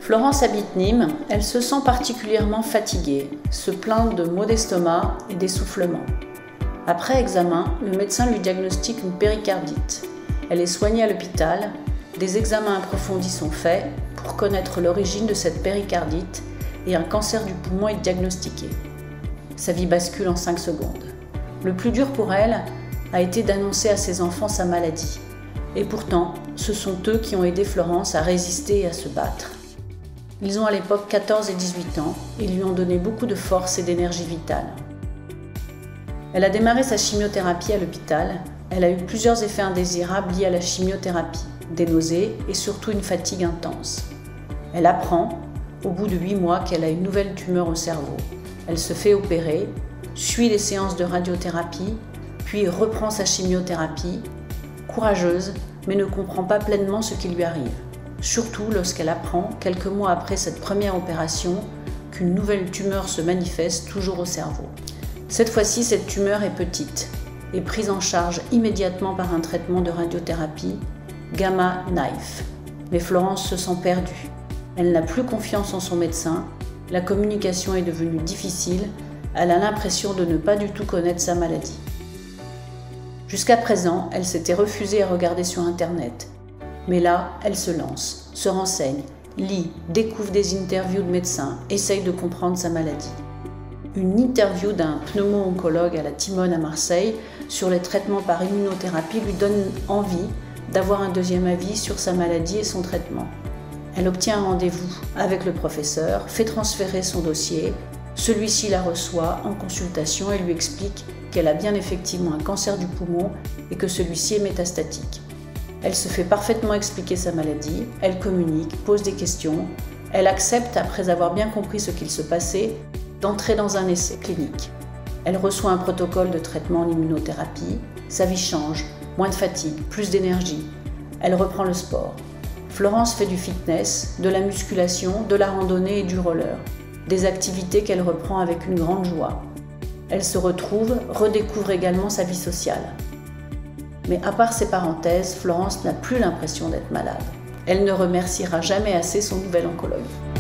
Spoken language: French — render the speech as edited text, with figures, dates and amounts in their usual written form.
Florence habite Nîmes, elle se sent particulièrement fatiguée, se plaint de maux d'estomac et d'essoufflement. Après examen, le médecin lui diagnostique une péricardite. Elle est soignée à l'hôpital, des examens approfondis sont faits pour connaître l'origine de cette péricardite et un cancer du poumon est diagnostiqué. Sa vie bascule en 5 secondes. Le plus dur pour elle a été d'annoncer à ses enfants sa maladie. Et pourtant, ce sont eux qui ont aidé Florence à résister et à se battre. Ils ont à l'époque 14 et 18 ans et lui ont donné beaucoup de force et d'énergie vitale. Elle a démarré sa chimiothérapie à l'hôpital. Elle a eu plusieurs effets indésirables liés à la chimiothérapie, des nausées et surtout une fatigue intense. Elle apprend, au bout de 8 mois, qu'elle a une nouvelle tumeur au cerveau. Elle se fait opérer, suit les séances de radiothérapie, puis reprend sa chimiothérapie, courageuse, mais ne comprend pas pleinement ce qui lui arrive. Surtout lorsqu'elle apprend, quelques mois après cette première opération, qu'une nouvelle tumeur se manifeste toujours au cerveau. Cette fois-ci, cette tumeur est petite et prise en charge immédiatement par un traitement de radiothérapie, Gamma Knife. Mais Florence se sent perdue. Elle n'a plus confiance en son médecin, la communication est devenue difficile, elle a l'impression de ne pas du tout connaître sa maladie. Jusqu'à présent, elle s'était refusée à regarder sur Internet. Mais là, elle se lance, se renseigne, lit, découvre des interviews de médecins, essaye de comprendre sa maladie. Une interview d'un pneumo-oncologue à la Timone à Marseille sur les traitements par immunothérapie lui donne envie d'avoir un deuxième avis sur sa maladie et son traitement. Elle obtient un rendez-vous avec le professeur, fait transférer son dossier. Celui-ci la reçoit en consultation et lui explique qu'elle a bien effectivement un cancer du poumon et que celui-ci est métastatique. Elle se fait parfaitement expliquer sa maladie, elle communique, pose des questions, elle accepte, après avoir bien compris ce qu'il se passait, d'entrer dans un essai clinique. Elle reçoit un protocole de traitement en immunothérapie, sa vie change, moins de fatigue, plus d'énergie. Elle reprend le sport. Florence fait du fitness, de la musculation, de la randonnée et du roller, des activités qu'elle reprend avec une grande joie. Elle se retrouve, redécouvre également sa vie sociale. Mais à part ces parenthèses, Florence n'a plus l'impression d'être malade. Elle ne remerciera jamais assez son nouvel oncologue.